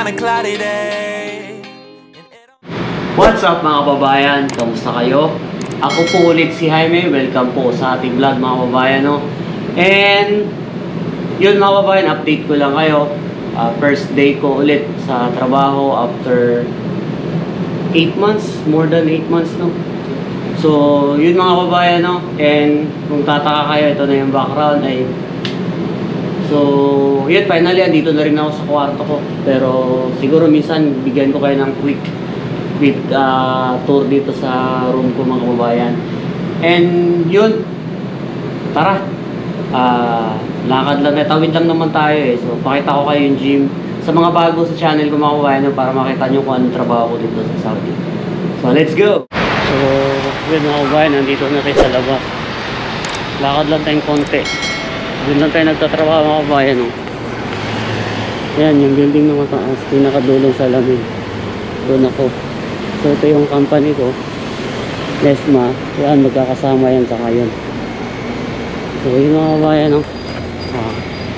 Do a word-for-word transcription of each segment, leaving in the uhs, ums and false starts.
on a cloudy day. What's up mga kababayan? Kamusta kayo? Ako po ulit si Jaime. Welcome po sa ating vlog mga kababayan, no? And yun mga kababayan, update ko lang kayo. uh, First day ko ulit sa trabaho after eight months, more than eight months, no? So yun mga kababayan, no? And kung tataka kayo, ito na yung background ay so yun, finally andito na rin ako sa kwarto ko. Pero siguro minsan bigyan ko kayo ng quick quick uh, tour dito sa room ko mga kababayan. And yun, tara, uh, lakad lang, tawid lang naman tayo eh. So pakita ko kayo yung gym sa mga bago sa channel ko mga kababayan, para makita nyo kung anong trabaho ko dito sa Saudi. So let's go! So yun mga kababayan, nandito na tayo sa labas. Lakad lang tayong konti. Doon lang tayo nagtatrabaho mga kababayan, no? Yan, yung building na mataas, pinakadulong sa lamin. Doon ako. So ito yung company ko, Lesma. Yan, magkakasama yan sa kayon. So yun mga kababayan, no? Ah,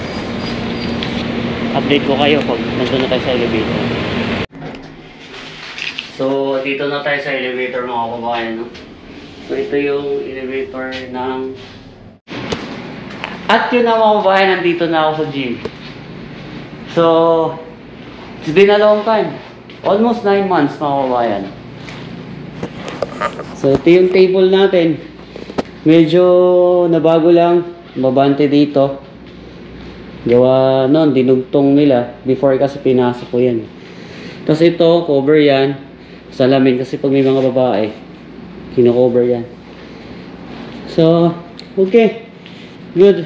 update ko kayo pag nandun na tayo sa elevator. So dito na tayo sa elevator mga kababayan, no? So ito yung elevator ng... At yun na mga kababayan, nandito na ako sa gym. So it's been a long time, almost nine months mga kababayan. So ito yung table natin. Medyo nabago lang, mabante dito. Gawa nun, dinugtong nila. Before kasi pinasok ko yan. Tapos ito, cover yan. Salamin kasi pag may mga babae, kino-cover yan. So, okay. Good.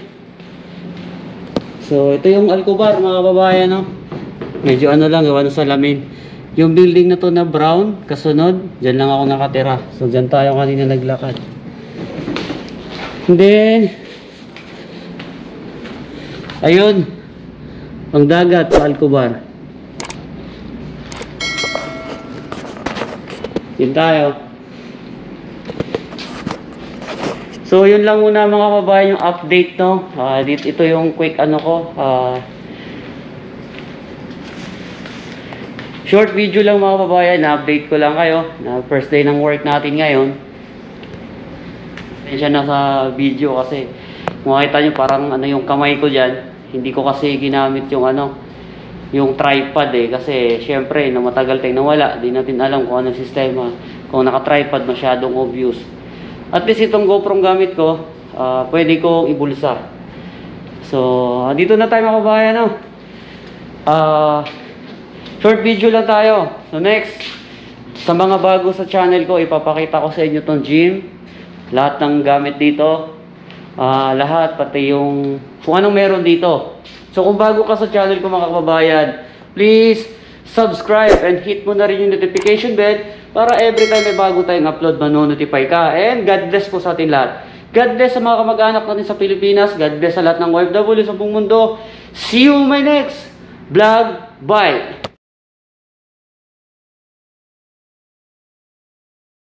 So, ito yung alcobar mga kababayan, no? Medyo ano lang, gawa ng salamin. Yung building na to na brown, kasunod, dyan lang ako nakatira. So, dyan tayo kanina naglakad. And then, ayun, ang dagat sa alcobar. Yun tayo. So yun lang muna mga kababayan yung update, no. Uh, dito, ito yung quick ano ko. Uh, short video lang mga kababayan. Na-update ko lang kayo. Na first day ng work natin ngayon. Siya na sa video kasi makita nyo parang ano yung kamay ko dyan. Hindi ko kasi ginamit yung ano, yung tripod eh. Kasi syempre na matagal tayong nawala. Di natin alam kung anong sistema. Kung naka-tripod masyadong obvious. At least itong GoPro gamit ko, uh, pwede kong ibulsa. So, dito na tayo mga kababayan, no? Uh, short video lang tayo. So next, sa mga bago sa channel ko, ipapakita ko sa inyo tong gym. Lahat ng gamit dito. Uh, lahat, pati yung kung anong meron dito. So kung bago ka sa channel ko mga kababayan, please subscribe and hit mo na rin yung notification bell para every time may bago tayong upload, manonotify ka. And God bless po sa ating lahat. God bless sa mga kamag-anak natin sa Pilipinas. God bless sa lahat ng O F W sa buong mundo. See you in my next vlog. Bye!